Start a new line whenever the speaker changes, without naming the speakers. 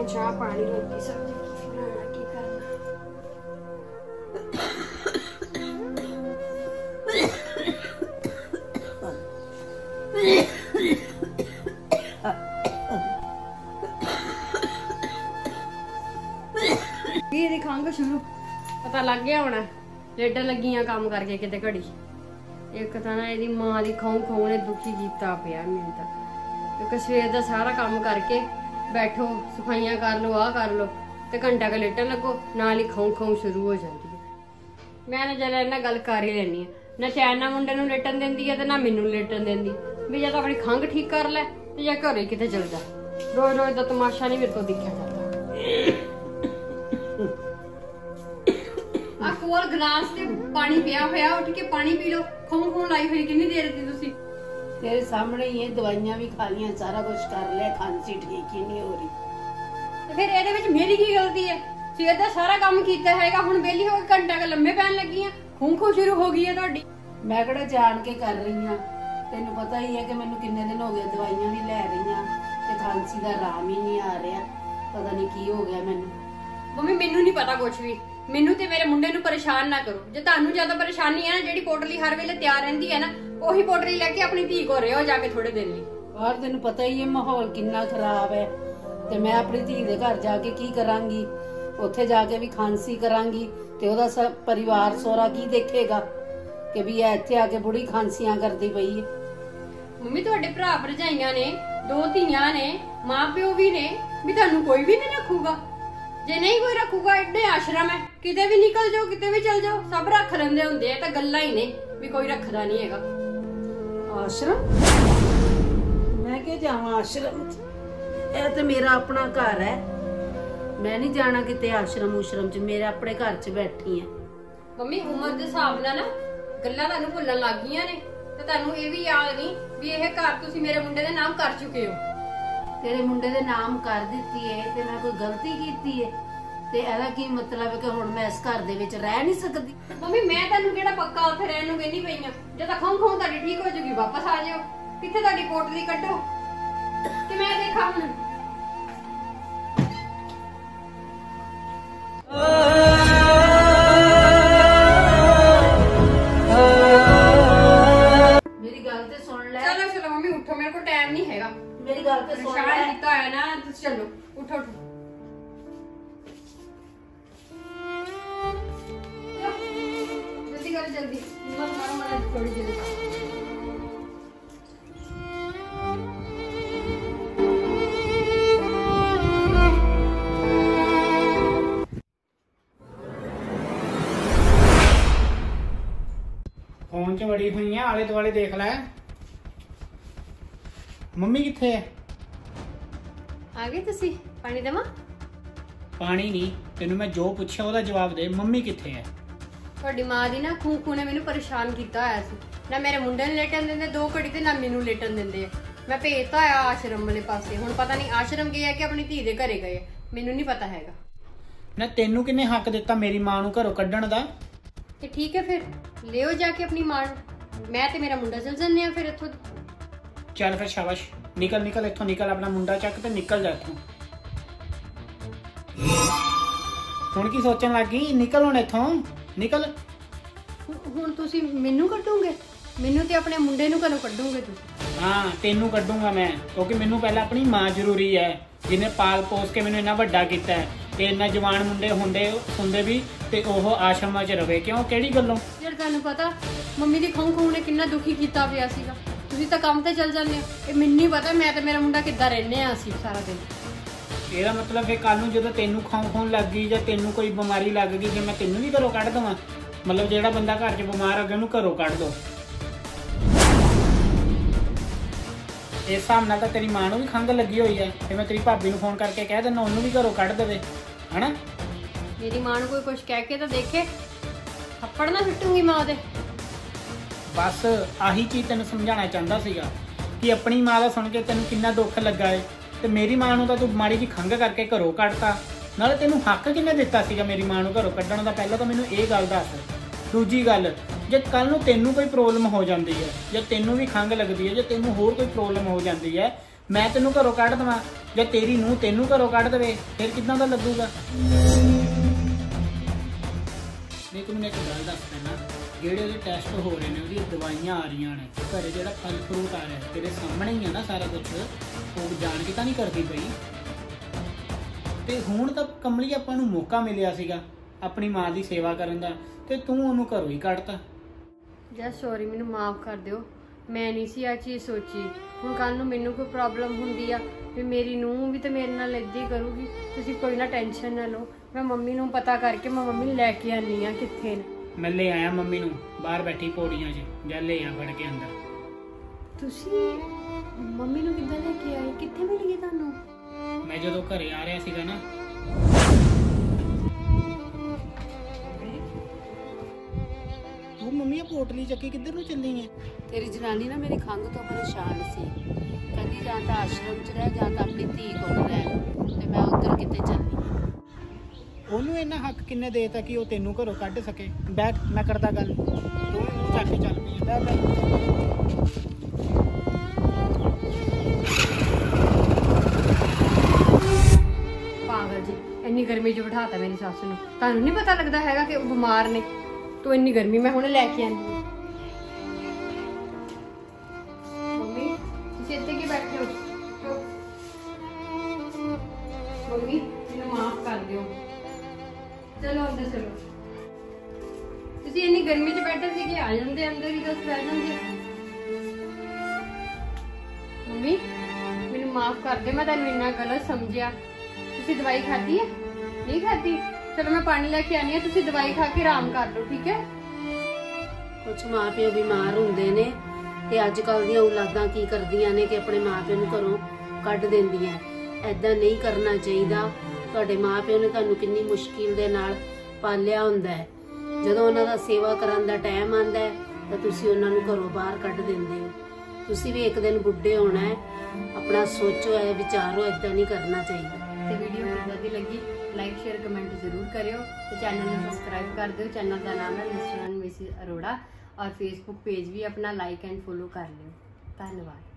चाह पानी लगी सब्जी बनाना की करना। ये खंघ शुरू पता लग गया होना लेडर लगियां काम करके किते घड़ी एक तो ना यदी मां की खाऊ खाऊ ने दुखी किया पिया मैनू तो क्योंकि सवेर का सारा काम करके बैठो सफाइयां कर लो आ कर लो तो घंटा का लेटन लगो नाल ही खाऊ खाऊ शुरू हो जाती है। मैं ना जरा इन्ना गल कर ही लैनी ना चैन ना मुंडे नूं लेटन देंदी है ना मैनू लेटन देंदी भी या तो अपनी खंघ ठीक कर लै ते या घरे किते चल जा। रोज रोज का तमाशा नहीं मेरे को दिखा जाता। आ कोल गिलास ते पानी पिया होया उठ के पानी पी लो। खून खून लाई हुई कितनी देर दी तुसी
तेरे सामने ही है दवाइयां भी खा लिया सारा कुछ कर लिया खांसी ठीक ही नहीं हो रही
ते फिर एदे विच मेरी की गलती है? सवेर दा सारा काम कीता हैगा हुण बेली हो के घंटा का लम्बे पैन लगी हैं खून खून शुरू हो गई है तुहाडी।
मैं किहड़ा जान के कर रही हां तेनू पता ही है कि मैनू किन्ने दिन हो गए दवाइयां भी ले रही हां ते खांसी दा आराम ही नहीं आ रहा पता नहीं की हो गया मैनू।
मम्मी मैनू नहीं पता कुछ भी मैनू ते मेरे मुंडे नू परेशान ना करो। जे तुहानू ज्यादा परेशानी है ना जेडी पोटली हर वेले तैयार रहंदी है ना ओही पोटली लेके अपनी धी को रहो जाके थोड़े दिन लई।
और तेनू पता ही है माहौल कितना खराब है ते मैं अपनी धी दे घर जाके की करांगी उत्थे जाके भी खांसी करांगी ते ओदा सब परिवार सोहरा की देखेगा कि भी इत्थे आके बुढ़ी खांसियां करदी पई है।
मम्मी तुहाडे भरा भरजाइयां ने दो धीयां ने मां प्यो भी ने भी तुहानू कोई भी नहीं रखूगा। जे नहीं कोई रखूगा एडे आश्रम है किते भी निकल जाओ किते भी चल जाओ सब रख लेंदे हुंदे आ तां गल्लां ही ने भी कोई रखदा नहीं हैगा।
आश्रम मैं क्यों जावां आश्रम ए ते मेरा अपना घर है मैं नहीं जाना किते आश्रम उश्रम च मेरे अपने घर च बैठी है।
मम्मी उम्र दे हिसाब नाल ना गल्लां तुहानू भुल्लण लग गईयां ने ते तुहानू ये भी याद नहीं भी यह घर तुसी मेरे मुंडे दे नाम कर चुके हो।
तेरे मुंडे दे नाम कर दित्ती है ते मैं कोई गलती कीती है ते एदा की मतलब है कि हुण मैं इस घर दे विच रह नहीं सकदी।
मम्मी मैं तुहानू किहड़ा पक्का उत्थे रहण नूं कहनी पई आ जे तां खाऊ खाऊ तुहाडी ठीक हो जूगी वापस आ जाओ किथे तुहाडी पोटली कड्डो कि मैं देखा हुण।
मेरी गल ते सुन ले।
चलो चलो मम्मी उठो मेरे को टाइम नहीं हैगा।
मेरी गल ते सुन ले
कीता है ना तुसी चलो उठो उठो जल्दी करो जल्दी मत मारो मना थोड़ी देर
फोन च बड़ी हुई है आले दुआले देख लै मम्मी किथे है?
आ गए तुसी पानी देवा?
पानी नहीं तेनू मैं जो पूछया ओदा जवाब दे मम्मी किथे है?
ਤੁਹਾਡੀ ਮਾਂ ਦੀ ਨਾ ਖੂਹ ਨੇ ਮੈਨੂੰ ਪਰੇਸ਼ਾਨ ਕੀਤਾ ਹੋਇਆ ਸੀ ਨਾ ਮੇਰੇ ਮੁੰਡੇ ਨੂੰ ਲੇਟਣ ਦਿੰਦੇ ਦੋ ਘੜੀ ਤੇ ਨਾ ਮੈਨੂੰ ਲੇਟਣ ਦਿੰਦੇ ਆ। ਮੈਂ ਭੇਜਤਾ ਆ ਆਸ਼ਰਮ ਵਾਲੇ ਪਾਸੇ ਹੁਣ ਪਤਾ ਨਹੀਂ ਆਸ਼ਰਮ ਗਏ ਆ ਕਿ ਆਪਣੀ ਧੀ ਦੇ ਘਰੇ ਗਏ ਮੈਨੂੰ ਨਹੀਂ ਪਤਾ ਹੈਗਾ।
ਨਾ ਤੈਨੂੰ ਕਿੰਨੇ ਹੱਕ ਦਿੱਤਾ ਮੇਰੀ ਮਾਂ ਨੂੰ ਘਰੋਂ ਕੱਢਣ ਦਾ?
ਤੇ ਠੀਕ ਹੈ ਫਿਰ ਲਿਓ ਜਾ ਕੇ ਆਪਣੀ ਮਾਂ ਨੂੰ ਮੈਂ ਤੇ ਮੇਰਾ ਮੁੰਡਾ ਚਲ ਜੰਨੇ ਆ ਫਿਰ ਇੱਥੋਂ।
ਚੱਲ ਫਿਰ ਸ਼ਾਬਾਸ਼ ਨਿਕਲ ਨਿਕਲ ਇੱਥੋਂ ਨਿਕਲ ਆਪਣਾ ਮੁੰਡਾ ਚੱਕ ਤੇ ਨਿਕਲ ਜਾ ਇੱਥੋਂ। ਹੁਣ ਕੀ ਸੋਚਣ ਲੱਗੀ ਨਿਕਲ ਹੁਣ ਇੱਥੋਂ ਨਿਕਲ।
ਹੁਣ ਤੁਸੀਂ ਮੈਨੂੰ ਕੱਢੋਗੇ ਮੈਨੂੰ ਤੇ ਆਪਣੇ ਮੁੰਡੇ ਨੂੰ ਘਰੋਂ ਕੱਢੋਗੇ ਤੁਸੀਂ?
ਹਾਂ ਤੈਨੂੰ ਕੱਢੂੰਗਾ ਮੈਂ ਕਿਉਂਕਿ ਮੈਨੂੰ ਪਹਿਲਾਂ ਆਪਣੀ ਮਾਂ ਜ਼ਰੂਰੀ ਹੈ ਜਿਹਨੇ ਪਾਲ ਪੋਸ ਕੇ ਮੈਨੂੰ ਇੰਨਾ ਵੱਡਾ ਕੀਤਾ ਹੈ ਤੇ ਇੰਨਾ ਜਵਾਨ ਮੁੰਡੇ ਹੁੰਦੇ ਵੀ ਤੇ ਉਹ ਆਸ਼ਰਮਾਂ 'ਚ ਰਵੇ ਕਿਉਂ ਕਿਹੜੀ ਗੱਲੋਂ?
ਯਾਰ ਤੁਹਾਨੂੰ ਪਤਾ ਮੰਮੀ ਦੀ ਖੂਹ ਨੇ ਕਿੰਨਾ ਦੁਖੀ ਕੀਤਾ ਪਿਆ ਸੀਗਾ ਤੁਸੀਂ ਤਾਂ ਕੰਮ ਤੇ ਚੱਲ ਜਾਂਦੇ ਹੋ ਇਹ ਮੈਨੂੰ ਨਹੀਂ ਪਤਾ ਮੈਂ ਤੇ ਮੇਰਾ ਮੁੰਡਾ ਕਿੱਦਾਂ ਰਹਿੰਦੇ ਆ ਅਸੀਂ ਸਾਰਾ ਦਿਨ।
ਇਹਦਾ ਮਤਲਬ ਫਿਰ ਕੱਲ ਨੂੰ ਜਦੋਂ ਤੈਨੂੰ ਖਾਉਣ ਲੱਗ ਗਈ ਜਾਂ ਤੈਨੂੰ ਕੋਈ ਬਿਮਾਰੀ ਲੱਗ ਗਈ ਫਿਰ ਮੈਂ ਤੈਨੂੰ ਵੀ ਘਰੋਂ ਕੱਢ ਦਵਾਂ? ਮਤਲਬ ਜਿਹੜਾ ਬੰਦਾ ਘਰ 'ਚ ਬਿਮਾਰ ਹੋ ਗਿਆ ਉਹਨੂੰ ਘਰੋਂ ਕੱਢ ਦੋ। ਇਸ ਹਿਸਾਬ ਨਾਲ ਤਾਂ ਤੇਰੀ ਮਾਂ ਨੂੰ ਵੀ ਖੰਘ ਲੱਗੀ ਹੋਈ ਹੈ ਤੇ ਮੈਂ ਤੇਰੀ ਭਾਬੀ ਨੂੰ ਫੋਨ ਕਰਕੇ ਕਹਿ ਦਿੰਦਾ ਉਹਨੂੰ ਵੀ ਘਰੋਂ ਕੱਢ ਦੇਵੇ ਹਨਾ।
ਮੇਰੀ ਮਾਂ ਨੂੰ ਕੋਈ ਕੁਝ ਕਹਿ ਕੇ ਤਾਂ ਦੇਖੇ ਥੱਪੜ ਨਾ ਸੁੱਟੂਗੀ ਮਾਂ ਉਹਦੇ।
ਬਸ ਆਹੀ ਚੀਜ਼ ਤੈਨੂੰ ਸਮਝਾਉਣਾ ਚਾਹੁੰਦਾ ਸੀਗਾ ਕਿ ਆਪਣੀ ਮਾਂ ਦਾ ਸੁਣ ਕੇ ਤੈਨੂੰ ਕਿੰਨਾ ਦੁੱਖ ਲੱਗਾ ਏ ਤੇ ਮੇਰੀ ਮਾਂ ਨੂੰ ਤਾਂ ਤੂੰ ਮਾੜੀ ਜਿਹੀ ਖੰਘ ਕਰਕੇ ਘਰੋਂ ਕੱਢਤਾ ਨਾਲੇ ਤੈਨੂੰ ਹੱਕ ਕਿਹਨੇ ਦਿੱਤਾ ਸੀਗਾ ਮੇਰੀ ਮਾਂ ਨੂੰ ਘਰੋਂ ਕੱਢਣ ਦਾ? ਪਹਿਲਾਂ ਤਾਂ ਮੈਨੂੰ ਇਹ ਗੱਲ ਦੱਸ। ਦੂਜੀ ਗੱਲ ਜੇ ਕੱਲ ਨੂੰ ਤੈਨੂੰ ਕੋਈ ਪ੍ਰੋਬਲਮ ਹੋ ਜਾਂਦੀ ਹੈ ਜਾਂ ਤੈਨੂੰ ਵੀ ਖੰਘ ਲੱਗਦੀ ਹੈ ਜਾਂ ਤੈਨੂੰ ਹੋਰ ਕੋਈ ਪ੍ਰੋਬਲਮ ਹੋ ਜਾਂਦੀ ਹੈ मैं तेनों घरों कढ़ देवां ਜਾਂ तेरी ਨੂੰਹ तेनों घरों कढ़ देवे फिर किदां दा लगूगा। मैं तैनूं एक गल दस देना, ਜਿਹੜੇ ਉਹਦੇ ਟੈਸਟ ਹੋ ਰਹੇ ਨੇ, ਉਹਦੀ ਦਵਾਈਆਂ ਆ ਰਹੀਆਂ ਨੇ, ਘਰੇ ਜਿਹੜਾ ਫਲ ਫਰੂਟ ਆ ਰਿਹਾ ਤੇਰੇ ਸਾਹਮਣੇ ਹੀ ਆ ਨਾ ਸਾਰਾ ਕੁਝ, ਉਹ ਜਾਣ ਕੇ ਤਾਂ ਨਹੀਂ ਕਰਦੀ ਪਈ। ਤੇ ਹੁਣ ਤਾਂ ਕਮਲੀ ਆਪਾਂ ਨੂੰ ਮੌਕਾ ਮਿਲਿਆ ਸੀਗਾ ਆਪਣੀ ਮਾਂ ਦੀ ਸੇਵਾ ਕਰਨ ਦਾ, ਤੇ ਤੂੰ ਉਹਨੂੰ ਘਰੋਂ ਹੀ ਕੱਢਤਾ।
ਜੈ ਸੌਰੀ, ਮੈਨੂੰ ਮਾਫ ਕਰ ਦਿਓ, ਮੈਂ ਨਹੀਂ ਸੀ ਆ ਚੀਜ਼ ਸੋਚੀ। ਹੁਣ ਕੱਲ ਨੂੰ ਮੈਨੂੰ ਕੋਈ ਪ੍ਰੋਬਲਮ ਹੁੰਦੀ ਆ ਵੀ ਮੇਰੀ ਨੂੰਹ ਵੀ ਤੇ ਮੇਰੇ ਨਾਲ ਇੱਦਾਂ ਹੀ ਕਰੂਗੀ। ਤੁਸੀਂ ਕੋਈ ਨਾ ਟੈਨਸ਼ਨ ਨਾ ਲਓ, ਮੈਂ ਮੰਮੀ ਨੂੰ ਪਤਾ ਕਰਕੇ ਮੈਂ ਮੰਮੀ ਨੂੰ ਲੈ ਕੇ ਆਨੀ ਆ ਕਿੱਥੇ ਨੇ।
मैं ले आया मम्मी नूं बाहर बैठी पौड़ियां 'ਚ, जा ले आ फड़ के अंदर।
ਤੁਸੀਂ ਮੰਮੀ ਨੂੰ ਕਿੱਦਾਂ ਲੈ ਕੇ ਆਏ, ਕਿੱਥੇ ਮਿਲ ਗਈ ਤੁਹਾਨੂੰ?
मैं ਜਦੋਂ ਘਰੇ ਆ ਰਿਹਾ ਸੀਗਾ ਨਾ, ਤੂੰ ਮੰਮੀ ਆ ਪੋਟਲੀ ਚੱਕੀ ਕਿੱਧਰ ਨੂੰ ਚੱਲੀ ਐ?
ਤੇਰੀ ਜਨਾਨੀ ਨਾ ਮੇਰੀ ਖੰਘ ਤੋਂ ਪਰੇਸ਼ਾਨ ਸੀ, ਕਹਿੰਦੀ ਜਾਂ ਤਾਂ ਆਸ਼ਰਮ 'ਚ ਰਹਿ ਜਾਂ ਤਾਂ ਆਪਣੀ ਧੀ ਕੋਲ ਰਹਿ, ਤੇ ਮੈਂ ਉੱਧਰ ਕਿਤੇ ਚੱਲੀ।
ਉਹਨੂੰ ਇੰਨਾ ਹੱਕ ਕਿੰਨੇ ਦੇਤਾ ਕਿ ਉਹ ਤੈਨੂੰ ਘਰੋਂ ਕੱਢ ਸਕੇ? ਬੈਠ, ਮੈਂ ਕਰਦਾ ਗੱਲ, ਤੂੰ ਚੱਕ ਕੇ ਚੱਲ ਪਈ। ਬੈਠ
ਪਾਗਲ ਜੀ, ਇੰਨੀ ਗਰਮੀ 'ਚ ਬਿਠਾਤਾ ਮੇਰੀ ਸੱਸ ਨੂੰ। ਤੁਹਾਨੂੰ ਨਹੀਂ ਪਤਾ ਲੱਗਦਾ ਹੈਗਾ ਕਿ ਉਹ ਬਿਮਾਰ ਨੇ? ਤੂੰ ਇੰਨੀ ਗਰਮੀ ਮੈਂ ਹੁਣ ਲੈ ਕੇ ਆਨੀ। ਮੰਮੀ ਤੁਸੀਂ ਇੱਥੇ ਕੀ ਬੈਠੇ ਹੋ? ਮੰਮੀ ਮੈਨੂੰ ਮਾਫ ਕਰ ਦਿਓ, ਚਲੋ ਅੰਦਰ ਚਲੋ। ਤੁਸੀਂ ਇੰਨੀ ਗਰਮੀ 'ਚ ਬੈਠੇ ਸੀ ਕਿ ਆ ਜਾਂਦੇ ਅੰਦਰ ਹੀ, ਬਸ ਬੈਠ ਜਾਂਦੇ। ਮੰਮੀ ਮੈਨੂੰ ਮਾਫ ਕਰ ਦਿਓ, ਮੈਂ ਤੁਹਾਨੂੰ ਇੰਨਾ ਗਲਤ ਸਮਝਿਆ। ਤੁਸੀਂ ਦਵਾਈ ਖਾਧੀ ਹੈ? ਨਹੀਂ ਖਾਧੀ? ਚਲੋ ਮੈਂ ਪਾਣੀ ਲੈ ਕੇ ਆਨੀ ਆ, ਤੁਸੀਂ ਦਵਾਈ ਖਾ ਕੇ ਆਰਾਮ ਕਰ ਲਓ, ਠੀਕ ਹੈ?
ਕੁਝ ਮਾਪਿਓ ਬਿਮਾਰ ਹੁੰਦੇ ਨੇ ਤੇ ਅੱਜ ਕੱਲ ਦੀਆਂ ਔਲਾਦਾਂ ਕੀ ਕਰਦੀਆਂ ਨੇ ਕਿ ਆਪਣੇ ਮਾਪਿਓ ਨੂੰ ਘਰੋਂ ਕੱਢ ਦਿੰਦੀਆਂ। ਐਦਾਂ ਨਹੀਂ ਕਰਨਾ ਚਾਹੀਦਾ। ਤੁਹਾਡੇ ਮਾਪਿਓ ਨੇ ਤੁਹਾਨੂੰ ਕਿੰਨੀ ਮੁਸ਼ਕਿਲ ਦੇ ਨਾਲ ਪਾਲਿਆ ਹੁੰਦਾ ਹੈ। ਜਦੋਂ ਉਹਨਾਂ ਦਾ ਸੇਵਾ ਕਰਨ ਦਾ ਟਾਈਮ ਆਉਂਦਾ ਹੈ ਤਾਂ ਤੁਸੀਂ ਉਹਨਾਂ ਨੂੰ ਘਰੋਂ ਬਾਹਰ ਕੱਢ ਦਿੰਦੇ ਹੋ। ਤੁਸੀਂ ਵੀ ਇੱਕ ਦਿਨ ਬੁੱਢੇ ਹੋਣਾ ਹੈ, ਆਪਣਾ ਸੋਚੋ, ਇਹ ਵਿਚਾਰੋ, ਐਦਾਂ ਨਹੀਂ ਕਰਨਾ ਚਾਹੀਦਾ।
ਤੇ ਵੀਡੀਓ ਕਿੱਦਾਂ ਦੀ ਲੱਗੀ ਲਾਈਕ ਸ਼ੇਅਰ ਕਮੈਂਟ ਜ਼ਰੂਰ ਕਰਿਓ ਤੇ ਚੈਨਲ ਨੂੰ ਸਬਸਕ੍ਰਾइब कर दो। चैनल का नाम है मिस्टर एंड मिसेस अरोड़ा और फेसबुक पेज भी अपना लाइक एंड फॉलो कर लियो। धन्यवाद।